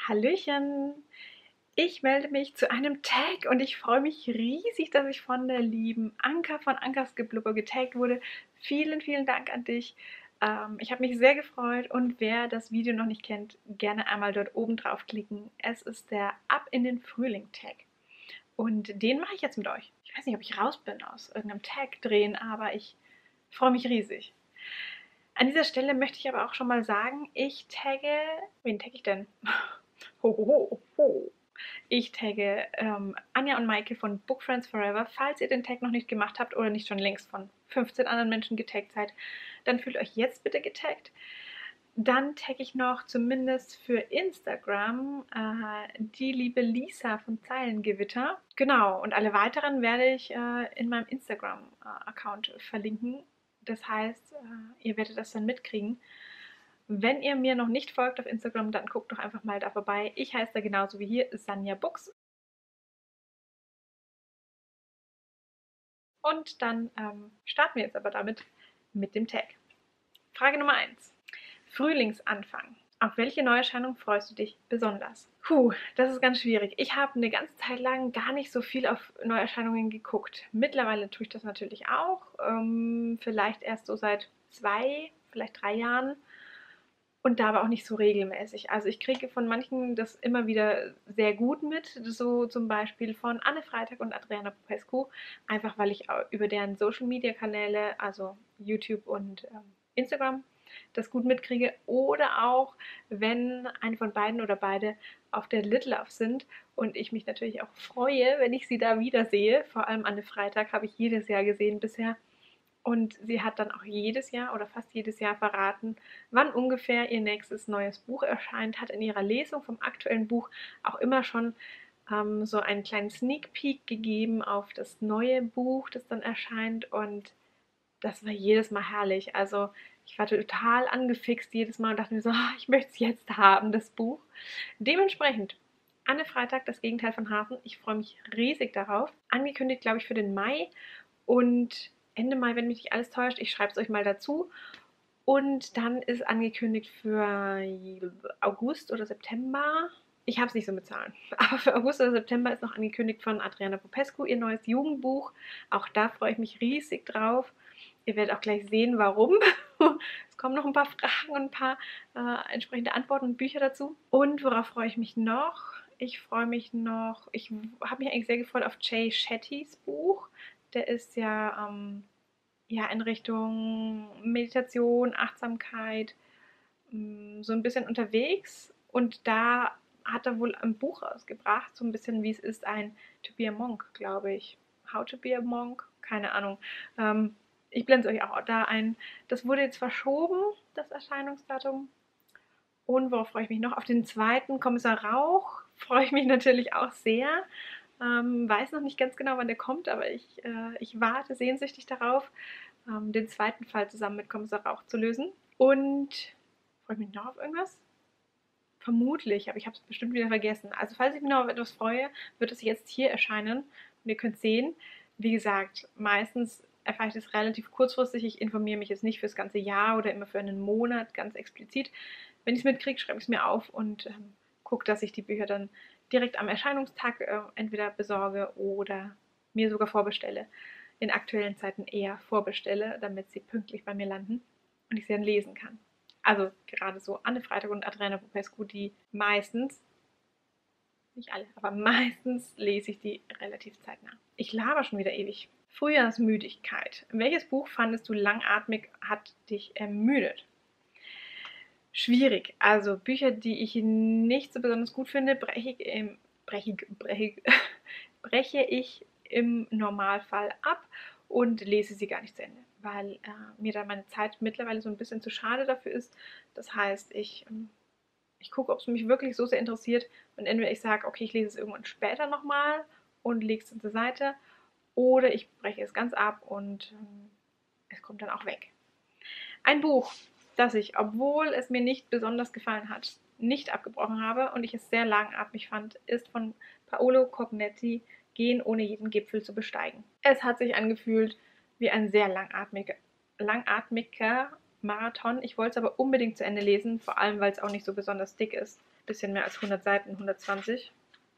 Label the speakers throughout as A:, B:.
A: Hallöchen! Ich melde mich zu einem Tag und ich freue mich riesig, dass ich von der lieben Anka von Ankas Geblubber getaggt wurde. Vielen, vielen Dank an dich. Ich habe mich sehr gefreut und wer das Video noch nicht kennt, gerne einmal dort oben drauf klicken. Es ist der Ab in den Frühling Tag und den mache ich jetzt mit euch. Ich weiß nicht, ob ich raus bin aus irgendeinem Tag drehen, aber ich freue mich riesig. An dieser Stelle möchte ich aber auch schon mal sagen, ich tagge, wen tagge ich denn? Ho, ho, ho, ho. Ich tagge Anja und Maike von Book Friends Forever. Falls ihr den Tag noch nicht gemacht habt oder nicht schon längst von 15 anderen Menschen getaggt seid, dann fühlt euch jetzt bitte getaggt. Dann tagge ich noch zumindest für Instagram die liebe Lisa von Zeilengewitter. Genau, und alle weiteren werde ich in meinem Instagram-Account verlinken. Das heißt, ihr werdet das dann mitkriegen. Wenn ihr mir noch nicht folgt auf Instagram, dann guckt doch einfach mal da vorbei. Ich heiße da genauso wie hier Sanja Books. Und dann starten wir jetzt aber damit mit dem Tag. Frage Nummer 1. Frühlingsanfang. Auf welche Neuerscheinung freust du dich besonders? Das ist ganz schwierig. Ich habe eine ganze Zeit lang gar nicht so viel auf Neuerscheinungen geguckt. Mittlerweile tue ich das natürlich auch. Vielleicht erst so seit 2, vielleicht 3 Jahren. Und da aber auch nicht so regelmäßig. Also ich kriege von manchen das immer wieder sehr gut mit, so zum Beispiel von Anne Freitag und Adriana Popescu, einfach weil ich über deren Social-Media-Kanäle, also YouTube und Instagram, das gut mitkriege. Oder auch, wenn eine von beiden oder beide auf der Little Love sind und ich mich natürlich auch freue, wenn ich sie da wiedersehe. Vor allem Anne Freitag habe ich jedes Jahr gesehen bisher. Und sie hat dann auch jedes Jahr oder fast jedes Jahr verraten, wann ungefähr ihr nächstes neues Buch erscheint, hat in ihrer Lesung vom aktuellen Buch auch immer schon so einen kleinen Sneak Peek gegeben auf das neue Buch, das dann erscheint. Und das war jedes Mal herrlich. Also ich war total angefixt jedes Mal und dachte mir so, ich möchte es jetzt haben, das Buch. Dementsprechend Anne Freitag, das Gegenteil von Hasen. Ich freue mich riesig darauf. Angekündigt, glaube ich, für den Mai und Ende Mai, wenn mich nicht alles täuscht. Ich schreibe es euch mal dazu. Und dann ist angekündigt für August oder September. Ich habe es nicht so mit Zahlen. Aber für August oder September ist noch angekündigt von Adriana Popescu ihr neues Jugendbuch. Auch da freue ich mich riesig drauf. Ihr werdet auch gleich sehen, warum. Es kommen noch ein paar Fragen und ein paar entsprechende Antworten und Bücher dazu. Und worauf freue ich mich noch? Ich freue mich noch, ich habe mich eigentlich sehr gefreut auf Jay Shettys Buch. Der ist ja in Richtung Meditation, Achtsamkeit so ein bisschen unterwegs. Und da hat er wohl ein Buch rausgebracht, so ein bisschen wie es ist, ein To Be a Monk, glaube ich. How to Be a Monk? Keine Ahnung. Ich blende es euch auch da ein. Das wurde jetzt verschoben, das Erscheinungsdatum. Und worauf freue ich mich noch? Auf den zweiten Kommissar Rauch freue ich mich natürlich auch sehr. Weiß noch nicht ganz genau, wann der kommt, aber ich warte sehnsüchtig darauf, den zweiten Fall zusammen mit Kommissar Rauch zu lösen. Und freue ich mich noch auf irgendwas? Vermutlich, aber ich habe es bestimmt wieder vergessen. Also falls ich mich noch auf etwas freue, wird es jetzt hier erscheinen und ihr könnt sehen. Wie gesagt, meistens erfahre ich das relativ kurzfristig. Ich informiere mich jetzt nicht für das ganze Jahr oder immer für einen Monat ganz explizit. Wenn ich es mitkriege, schreibe ich es mir auf und gucke, dass ich die Bücher dann direkt am Erscheinungstag entweder besorge oder mir sogar vorbestelle. In aktuellen Zeiten eher vorbestelle, damit sie pünktlich bei mir landen und ich sie dann lesen kann. Also gerade so Anne Freitag und Adriana Popescu, die meistens, nicht alle, aber meistens lese ich die relativ zeitnah. Ich laber schon wieder ewig. Frühjahrsmüdigkeit. Welches Buch fandest du langatmig, hat dich ermüdet? Schwierig. Also Bücher, die ich nicht so besonders gut finde, breche ich im Normalfall ab und lese sie gar nicht zu Ende, weil mir da meine Zeit mittlerweile so ein bisschen zu schade dafür ist. Das heißt, ich gucke, ob es mich wirklich so sehr interessiert und entweder ich sage, okay, ich lese es irgendwann später nochmal und lege es zur Seite oder ich breche es ganz ab und es kommt dann auch weg. Ein Buch, das ich, obwohl es mir nicht besonders gefallen hat, nicht abgebrochen habe und ich es sehr langatmig fand, ist von Paolo Cognetti, Gehen ohne jeden Gipfel zu besteigen. Es hat sich angefühlt wie ein sehr langatmiger Marathon. Ich wollte es aber unbedingt zu Ende lesen, vor allem weil es auch nicht so besonders dick ist. bisschen mehr als 100 Seiten, 120.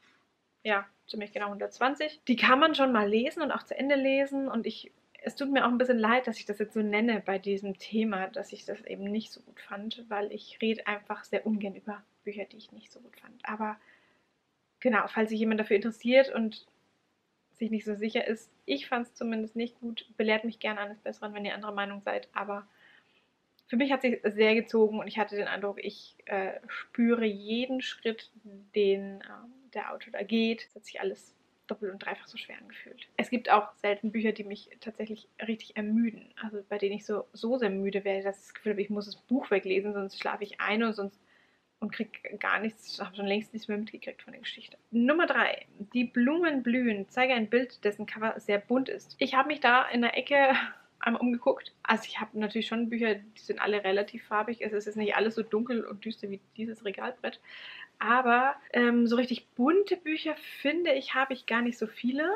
A: Ja, ziemlich genau 120. Die kann man schon mal lesen und auch zu Ende lesen. Und es tut mir auch ein bisschen leid, dass ich das jetzt so nenne bei diesem Thema, dass ich das eben nicht so gut fand, weil ich rede einfach sehr ungern über Bücher, die ich nicht so gut fand. Aber genau, falls sich jemand dafür interessiert und sich nicht so sicher ist, ich fand es zumindest nicht gut, belehrt mich gerne eines Besseren, wenn ihr anderer Meinung seid, aber für mich hat es sich sehr gezogen und ich hatte den Eindruck, ich spüre jeden Schritt, den der Autor da geht. Es hat sich alles doppelt und dreifach so schwer angefühlt. Es gibt auch selten Bücher, die mich tatsächlich richtig ermüden. Also bei denen ich so sehr müde werde, dass ich das Gefühl habe, ich muss das Buch weglesen, sonst schlafe ich ein und kriege gar nichts, habe schon längst nichts mehr mitgekriegt von der Geschichte. Nummer 3. Die Blumen blühen. Zeige ein Bild, dessen Cover sehr bunt ist. Ich habe mich da in der Ecke einmal umgeguckt. Also ich habe natürlich schon Bücher, die sind alle relativ farbig. Es ist jetzt nicht alles so dunkel und düster wie dieses Regalbrett. Aber so richtig bunte Bücher, finde ich, habe ich gar nicht so viele.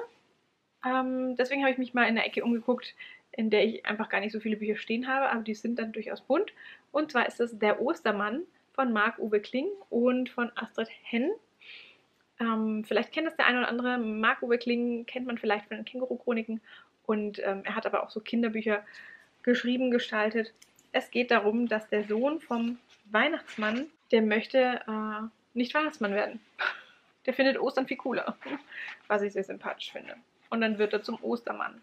A: Deswegen habe ich mich mal in der Ecke umgeguckt, in der ich einfach gar nicht so viele Bücher stehen habe, aber die sind dann durchaus bunt. Und zwar ist das Der Ostermann von Marc-Uwe Kling und von Astrid Henn. Vielleicht kennt das der eine oder andere. Marc-Uwe Kling kennt man vielleicht von den Känguru-Chroniken. Und er hat aber auch so Kinderbücher geschrieben, gestaltet. Es geht darum, dass der Sohn vom Weihnachtsmann, der möchte nicht Weihnachtsmann werden. Der findet Ostern viel cooler, was ich sehr sympathisch finde. Und dann wird er zum Ostermann.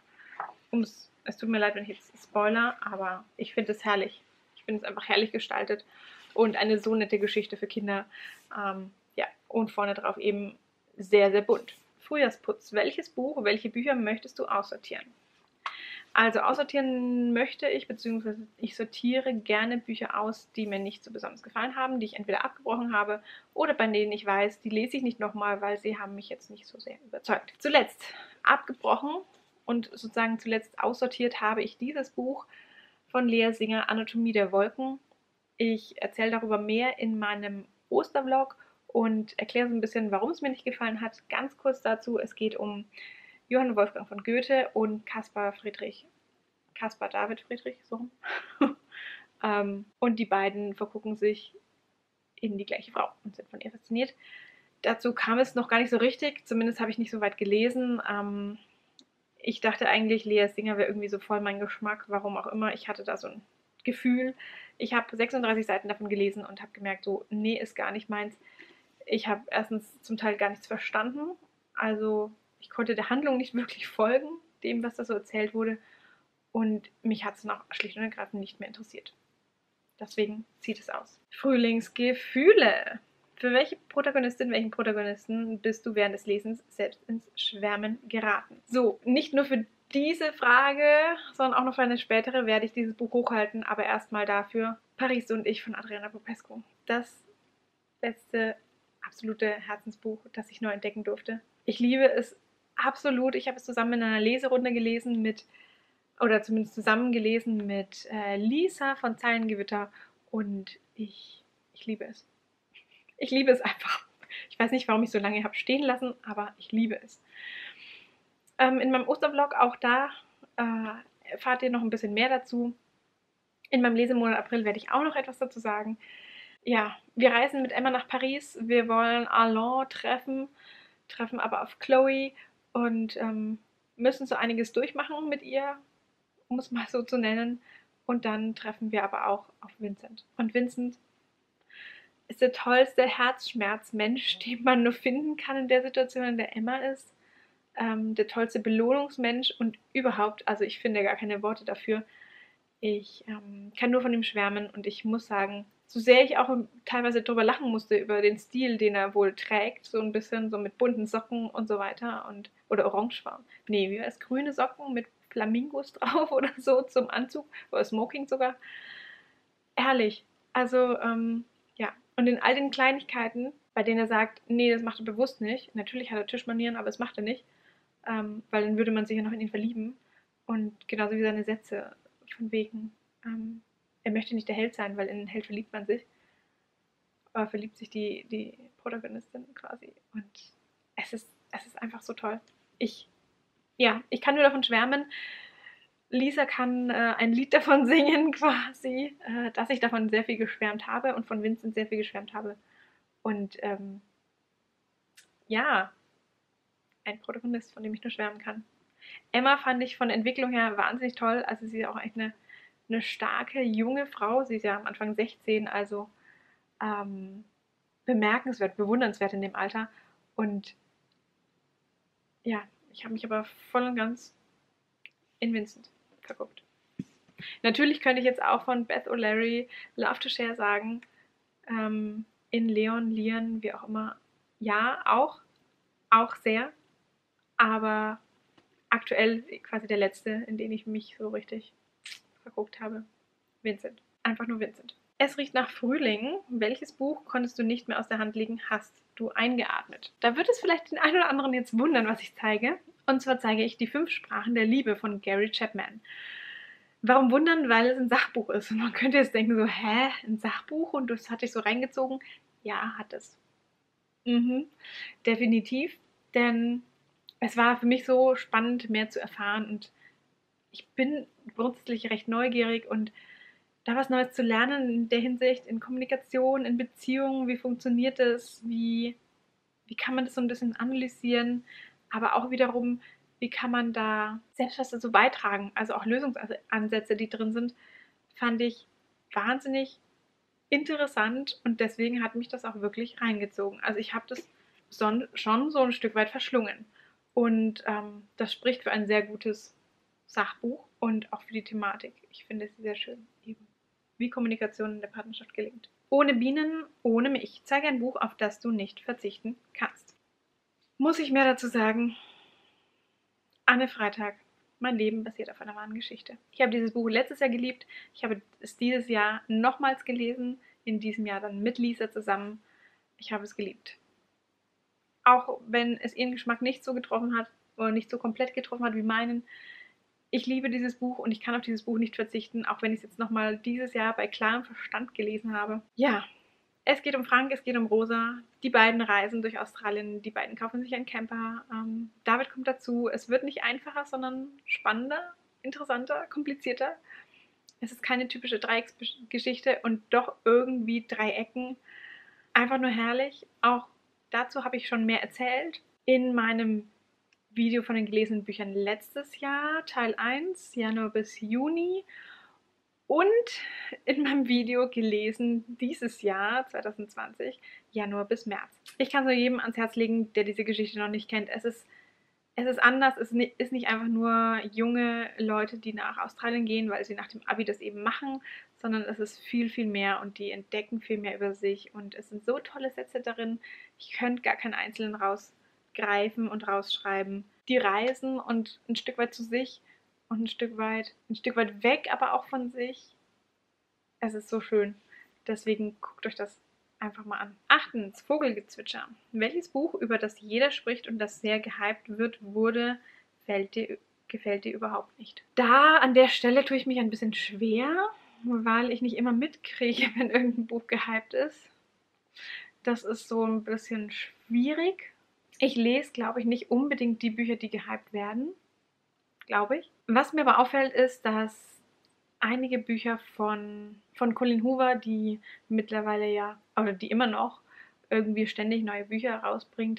A: Es tut mir leid, wenn ich jetzt spoiler, aber ich finde es herrlich. Ich finde es einfach herrlich gestaltet und eine so nette Geschichte für Kinder. Ja, und vorne drauf eben sehr, sehr bunt. Frühjahrsputz. Welches Buch, welche Bücher möchtest du aussortieren? Also aussortieren möchte ich, beziehungsweise ich sortiere gerne Bücher aus, die mir nicht so besonders gefallen haben, die ich entweder abgebrochen habe oder bei denen ich weiß, die lese ich nicht nochmal, weil sie haben mich jetzt nicht so sehr überzeugt. Zuletzt abgebrochen und sozusagen zuletzt aussortiert habe ich dieses Buch von Lea Singer, Anatomie der Wolken. Ich erzähle darüber mehr in meinem Ostervlog und erkläre so ein bisschen, warum es mir nicht gefallen hat. Ganz kurz dazu, es geht um Johann Wolfgang von Goethe und Caspar David Friedrich, so. Und die beiden vergucken sich in die gleiche Frau und sind von ihr fasziniert. Dazu kam es noch gar nicht so richtig, zumindest habe ich nicht so weit gelesen. Ich dachte eigentlich, Lea Singer wäre irgendwie so voll mein Geschmack, warum auch immer. Ich hatte da so ein Gefühl. Ich habe 36 Seiten davon gelesen und habe gemerkt, so, nee, ist gar nicht meins. Ich habe erstens zum Teil gar nichts verstanden. Also ich konnte der Handlung nicht wirklich folgen, dem, was da so erzählt wurde. Und mich hat es noch schlicht und ergreifend nicht mehr interessiert. Deswegen zieht es aus. Frühlingsgefühle. Für welche Protagonistin, welchen Protagonisten bist du während des Lesens selbst ins Schwärmen geraten? So, nicht nur für diese Frage, sondern auch noch für eine spätere werde ich dieses Buch hochhalten, aber erstmal dafür Paris und ich von Adriana Popescu. Das letzte absolute Herzensbuch, das ich neu entdecken durfte. Ich liebe es absolut. Ich habe es zusammen in einer Leserunde gelesen oder zumindest zusammen gelesen mit Lisa von Zeilengewitter und ich liebe es. Ich liebe es einfach. Ich weiß nicht, warum ich so lange habe stehen lassen, aber ich liebe es. In meinem Ostervlog, auch da erfahrt ihr noch ein bisschen mehr dazu. In meinem Lesemonat April werde ich auch noch etwas dazu sagen. Ja, wir reisen mit Emma nach Paris. Wir wollen Alain treffen aber auf Chloe und müssen so einiges durchmachen mit ihr, um es mal so zu nennen. Und dann treffen wir aber auch auf Vincent. Und Vincent ist der tollste Herzschmerzmensch, den man nur finden kann in der Situation, in der Emma ist. Der tollste Belohnungsmensch und überhaupt, also ich finde gar keine Worte dafür. Ich kann nur von ihm schwärmen und ich muss sagen, so sehr ich auch teilweise drüber lachen musste, über den Stil, den er wohl trägt, so ein bisschen so mit bunten Socken und so weiter oder orangefarben. Nee, wie war es? Grüne Socken mit Flamingos drauf oder so zum Anzug oder Smoking sogar. Herrlich. Also, ja. Und in all den Kleinigkeiten, bei denen er sagt, nee, das macht er bewusst nicht. Natürlich hat er Tischmanieren, aber das macht er nicht. Weil dann würde man sich ja noch in ihn verlieben. Und genauso wie seine Sätze von wegen, er möchte nicht der Held sein, weil in den Held verliebt man sich. Aber verliebt sich die Protagonistin quasi. Und es ist einfach so toll. Ich kann nur davon schwärmen. Lisa kann ein Lied davon singen quasi, dass ich davon sehr viel geschwärmt habe und von Vincent sehr viel geschwärmt habe. Und ja, ein Protagonist, von dem ich nur schwärmen kann. Emma fand ich von der Entwicklung her wahnsinnig toll. Also sie ist auch echt eine starke, junge Frau. Sie ist ja am Anfang 16, also bemerkenswert, bewundernswert in dem Alter. Und ja, ich habe mich aber voll und ganz in Vincent verguckt. Natürlich könnte ich jetzt auch von Beth O'Leary Love to Share sagen. In Leon, Lian, wie auch immer. Ja, auch sehr. Aber aktuell quasi der letzte, in den ich mich so richtig verguckt habe. Vincent. Einfach nur Vincent. Es riecht nach Frühling. Welches Buch konntest du nicht mehr aus der Hand legen, hast du eingeatmet? Da wird es vielleicht den einen oder anderen jetzt wundern, was ich zeige. Und zwar zeige ich die 5 Sprachen der Liebe von Gary Chapman. Warum wundern? Weil es ein Sachbuch ist. Und man könnte jetzt denken so, hä, ein Sachbuch? Und das hat dich so reingezogen? Ja, hat es. Definitiv. Denn es war für mich so spannend, mehr zu erfahren. Und ich bin grundsätzlich recht neugierig und da was Neues zu lernen in der Hinsicht, in Kommunikation, in Beziehungen, wie funktioniert das, wie kann man das so ein bisschen analysieren, aber auch wiederum, wie kann man da selbst was dazu beitragen, also auch Lösungsansätze, die drin sind, fand ich wahnsinnig interessant und deswegen hat mich das auch wirklich reingezogen. Also ich habe das schon so ein Stück weit verschlungen und das spricht für ein sehr gutes Sachbuch und auch für die Thematik. Ich finde es sehr schön, eben wie Kommunikation in der Partnerschaft gelingt. Ohne Bienen, ohne mich. Zeige ein Buch, auf das du nicht verzichten kannst. Muss ich mehr dazu sagen? Anne Freitag. Mein Leben basiert auf einer wahren Geschichte. Ich habe dieses Buch letztes Jahr geliebt. Ich habe es dieses Jahr nochmals gelesen. In diesem Jahr dann mit Lisa zusammen. Ich habe es geliebt. Auch wenn es ihren Geschmack nicht so getroffen hat oder nicht so komplett getroffen hat wie meinen. Ich liebe dieses Buch und ich kann auf dieses Buch nicht verzichten, auch wenn ich es jetzt nochmal dieses Jahr bei klarem Verstand gelesen habe. Ja, es geht um Frank, es geht um Rosa. Die beiden reisen durch Australien, die beiden kaufen sich einen Camper. David kommt dazu. Es wird nicht einfacher, sondern spannender, interessanter, komplizierter. Es ist keine typische Dreiecksgeschichte und doch irgendwie Dreiecken. Einfach nur herrlich. Auch dazu habe ich schon mehr erzählt in meinem Video von den gelesenen Büchern letztes Jahr, Teil 1, Januar bis Juni. Und in meinem Video gelesen dieses Jahr, 2020, Januar bis März. Ich kann es nur jedem ans Herz legen, der diese Geschichte noch nicht kennt. Es ist anders, es ist nicht einfach nur junge Leute, die nach Australien gehen, weil sie nach dem Abi das eben machen, sondern es ist viel, viel mehr und die entdecken viel mehr über sich und es sind so tolle Sätze darin, ich könnte gar keinen einzelnen rausgreifen und rausschreiben. Die reisen und ein Stück weit zu sich und ein Stück weit weg, aber auch von sich. Es ist so schön. Deswegen guckt euch das einfach mal an. 8. Vogelgezwitscher. Welches Buch, über das jeder spricht und das sehr gehypt wird, gefällt dir überhaupt nicht? Da an der Stelle tue ich mich ein bisschen schwer, weil ich nicht immer mitkriege, wenn irgendein Buch gehypt ist. Das ist so ein bisschen schwierig. Ich lese, glaube ich, nicht unbedingt die Bücher, die gehypt werden. Glaube ich. Was mir aber auffällt, ist, dass einige Bücher von Colleen Hoover, die mittlerweile ja, oder die immer noch irgendwie ständig neue Bücher rausbringt,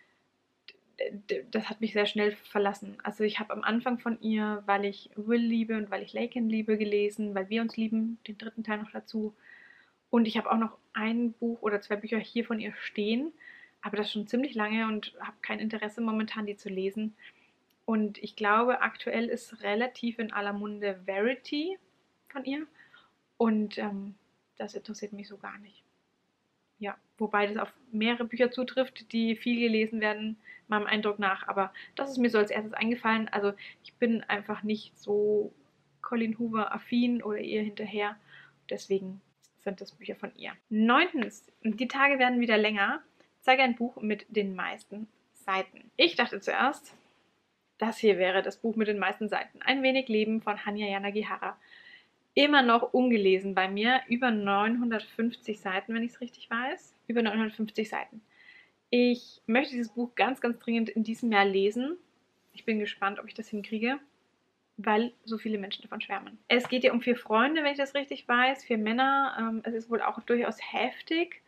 A: das hat mich sehr schnell verlassen. Also ich habe am Anfang von ihr, weil ich Will liebe und weil ich Laken liebe, gelesen, weil wir uns lieben, den 3. Teil noch dazu. Und ich habe auch noch ein Buch oder 2 Bücher hier von ihr stehen, aber das schon ziemlich lange und habe kein Interesse momentan, die zu lesen. Und ich glaube, aktuell ist relativ in aller Munde Verity von ihr. Und das interessiert mich so gar nicht. Ja, wobei das auf mehrere Bücher zutrifft, die viel gelesen werden, meinem Eindruck nach. Aber das ist mir so als erstes eingefallen. Also ich bin einfach nicht so Colleen Hoover affin oder ihr hinterher. Deswegen sind das Bücher von ihr. 9. Die Tage werden wieder länger. Zeige ein Buch mit den meisten Seiten. Ich dachte zuerst, das hier wäre das Buch mit den meisten Seiten. Ein wenig Leben von Hanya Yanagihara. Immer noch ungelesen bei mir. Über 950 Seiten, wenn ich es richtig weiß. Über 950 Seiten. Ich möchte dieses Buch ganz, ganz dringend in diesem Jahr lesen. Ich bin gespannt, ob ich das hinkriege, weil so viele Menschen davon schwärmen. Es geht ja um 4 Freunde, wenn ich das richtig weiß. 4 Männer. Es ist wohl auch durchaus heftig.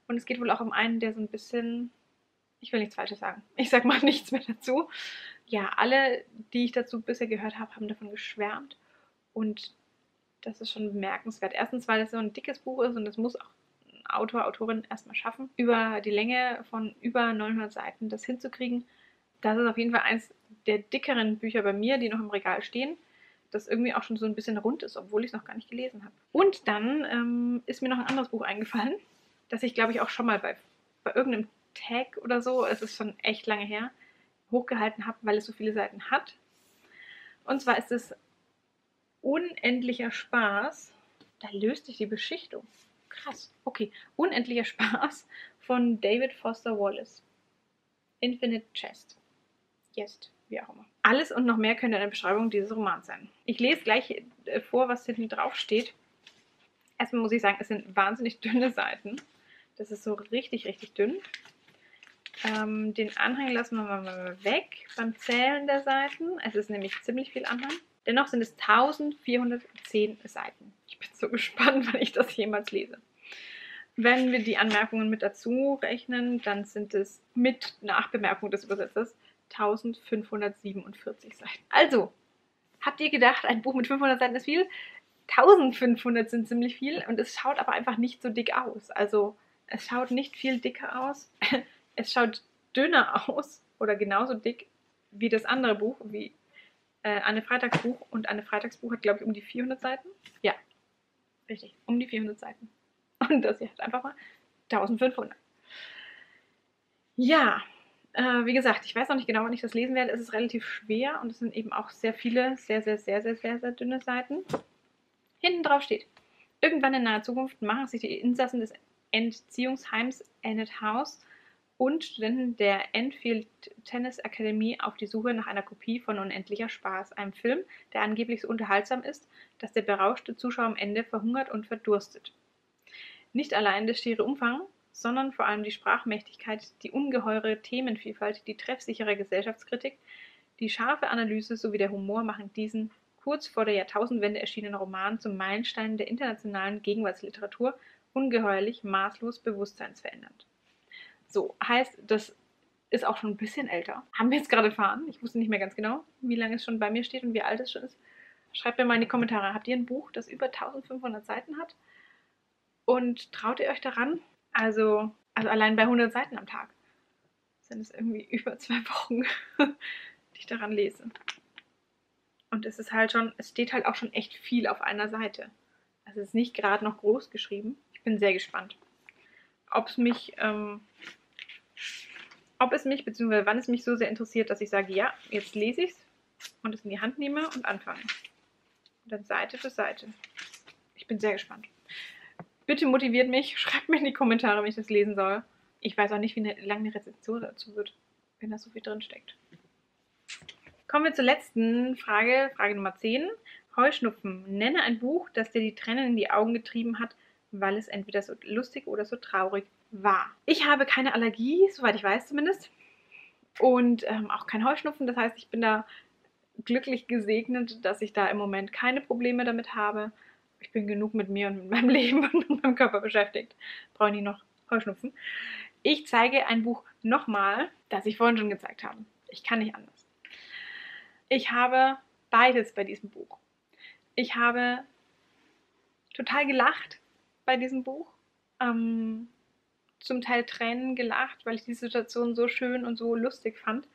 A: Und es geht wohl auch um einen, der so ein bisschen, ich will nichts Falsches sagen, ich sag mal nichts mehr dazu. Ja, alle, die ich dazu bisher gehört habe, haben davon geschwärmt. Und das ist schon bemerkenswert. Erstens, weil es so ein dickes Buch ist und das muss auch ein Autor, Autorin erstmal schaffen, über die Länge von über 900 Seiten das hinzukriegen. Das ist auf jeden Fall eines der dickeren Bücher bei mir, die noch im Regal stehen, das irgendwie auch schon so ein bisschen rund ist, obwohl ich es noch gar nicht gelesen habe. Und dann ist mir noch ein anderes Buch eingefallen, das ich, glaube ich, auch schon mal bei irgendeinem Tag oder so, es ist schon echt lange her, hochgehalten habe, weil es so viele Seiten hat. Und zwar ist es Unendlicher Spaß. Da löst sich die Beschichtung. Krass. Okay. Unendlicher Spaß von David Foster Wallace. Infinite Jest. Jest, wie auch immer. Alles und noch mehr könnte eine Beschreibung dieses Romans sein. Ich lese gleich vor, was hinten drauf steht. Erstmal muss ich sagen, es sind wahnsinnig dünne Seiten. Das ist so richtig, richtig dünn. Den Anhang lassen wir mal weg beim Zählen der Seiten. Es ist nämlich ziemlich viel Anhang. Dennoch sind es 1410 Seiten. Ich bin so gespannt, wann ich das jemals lese. Wenn wir die Anmerkungen mit dazu rechnen, dann sind es mit Nachbemerkung des Übersetzers 1547 Seiten. Also, habt ihr gedacht, ein Buch mit 500 Seiten ist viel? 1500 sind ziemlich viel und es schaut aber einfach nicht so dick aus. Also, es schaut nicht viel dicker aus. Es schaut dünner aus oder genauso dick wie das andere Buch, wie Anne Freitags Buch. Und Anne Freitags Buch hat, glaube ich, um die 400 Seiten. Ja, richtig, um die 400 Seiten. Und das hier hat einfach mal 1500. Ja, wie gesagt, ich weiß noch nicht genau, wann ich das lesen werde. Es ist relativ schwer und es sind eben auch sehr viele, sehr, sehr, sehr, sehr, sehr, sehr dünne Seiten. Hinten drauf steht: Irgendwann in naher Zukunft machen sich die Insassen des Entziehungsheims Ennet House und Studenten der Enfield Tennis Akademie auf die Suche nach einer Kopie von Unendlicher Spaß, einem Film, der angeblich so unterhaltsam ist, dass der berauschte Zuschauer am Ende verhungert und verdurstet. Nicht allein der schiere Umfang, sondern vor allem die Sprachmächtigkeit, die ungeheure Themenvielfalt, die treffsichere Gesellschaftskritik, die scharfe Analyse sowie der Humor machen diesen kurz vor der Jahrtausendwende erschienenen Roman zum Meilenstein der internationalen Gegenwartsliteratur, ungeheuerlich, maßlos, bewusstseinsverändernd. So, heißt, das ist auch schon ein bisschen älter. Haben wir jetzt gerade erfahren. Ich wusste nicht mehr ganz genau, wie lange es schon bei mir steht und wie alt es schon ist. Schreibt mir mal in die Kommentare, habt ihr ein Buch, das über 1500 Seiten hat? Und traut ihr euch daran? Also allein bei 100 Seiten am Tag sind es irgendwie über 2 Wochen, die ich daran lese. Und es ist halt schon, es steht halt auch schon echt viel auf einer Seite. Also es ist nicht gerade noch groß geschrieben. Ich bin sehr gespannt, ob es mich, beziehungsweise wann es mich so sehr interessiert, dass ich sage, ja, jetzt lese ich es und es in die Hand nehme und anfange. Und dann Seite für Seite. Ich bin sehr gespannt. Bitte motiviert mich, schreibt mir in die Kommentare, wenn ich das lesen soll. Ich weiß auch nicht, wie lange eine Rezension dazu wird, wenn da so viel drin steckt. Kommen wir zur letzten Frage, Frage Nummer 10. Heuschnupfen. Nenne ein Buch, das dir die Tränen in die Augen getrieben hat, weil es entweder so lustig oder so traurig war. Ich habe keine Allergie, soweit ich weiß zumindest. Und auch kein Heuschnupfen. Das heißt, ich bin da glücklich gesegnet, dass ich da im Moment keine Probleme damit habe. Ich bin genug mit mir und mit meinem Leben und mit meinem Körper beschäftigt. Brauche nie noch Heuschnupfen. Ich zeige ein Buch nochmal, das ich vorhin schon gezeigt habe. Ich kann nicht anders. Ich habe beides bei diesem Buch. Ich habe total gelacht bei diesem Buch. Zum Teil Tränen gelacht, weil ich die Situation so schön und so lustig fand.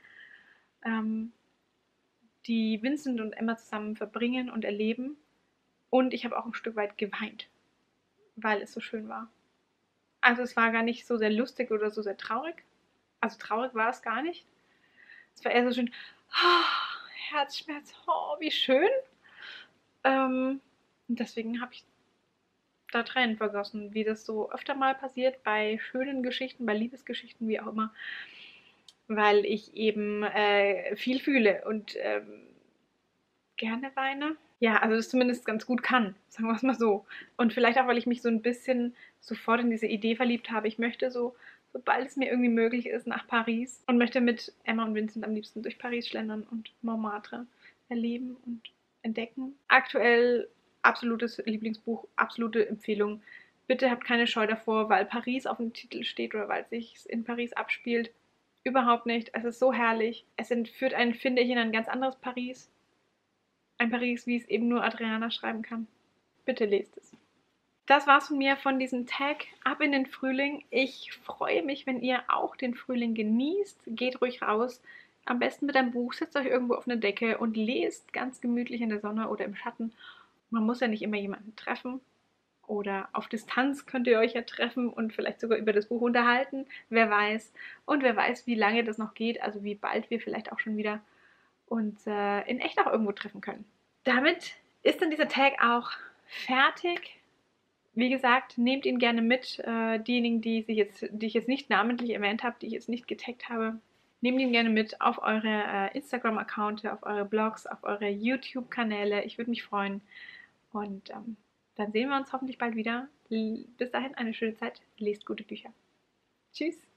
A: Die Vincent und Emma zusammen verbringen und erleben. Und ich habe auch ein Stück weit geweint, weil es so schön war. Also es war gar nicht so sehr lustig oder so sehr traurig. Also traurig war es gar nicht. Es war eher so schön, oh, Herzschmerz, oh, wie schön. Und deswegen habe ich da Tränen vergossen, wie das so öfter mal passiert bei schönen Geschichten, bei Liebesgeschichten, wie auch immer. Weil ich eben viel fühle und gerne weine. Ja, also das zumindest ganz gut kann, sagen wir es mal so. Und vielleicht auch, weil ich mich so ein bisschen sofort in diese Idee verliebt habe. Ich möchte so, sobald es mir irgendwie möglich ist, nach Paris und möchte mit Emma und Vincent am liebsten durch Paris schlendern und Montmartre erleben und entdecken. Aktuell absolutes Lieblingsbuch, absolute Empfehlung. Bitte habt keine Scheu davor, weil Paris auf dem Titel steht oder weil es sich in Paris abspielt. Überhaupt nicht. Es ist so herrlich. Es entführt einen, finde ich, in ein ganz anderes Paris. Ein Paris, wie es eben nur Adriana schreiben kann. Bitte lest es. Das war's von mir von diesem Tag. Ab in den Frühling. Ich freue mich, wenn ihr auch den Frühling genießt. Geht ruhig raus. Am besten mit einem Buch. Setzt euch irgendwo auf eine Decke und lest ganz gemütlich in der Sonne oder im Schatten. Man muss ja nicht immer jemanden treffen. Oder auf Distanz könnt ihr euch ja treffen und vielleicht sogar über das Buch unterhalten. Wer weiß. Und wer weiß, wie lange das noch geht. Also wie bald wir vielleicht auch schon wieder uns in echt auch irgendwo treffen können. Damit ist dann dieser Tag auch fertig. Wie gesagt, nehmt ihn gerne mit. Diejenigen, die ich jetzt nicht namentlich erwähnt habe, die ich jetzt nicht getaggt habe, nehmt ihn gerne mit auf eure Instagram-Accounts, auf eure Blogs, auf eure YouTube-Kanäle. Ich würde mich freuen. Und dann sehen wir uns hoffentlich bald wieder. Bis dahin eine schöne Zeit. Lest gute Bücher. Tschüss.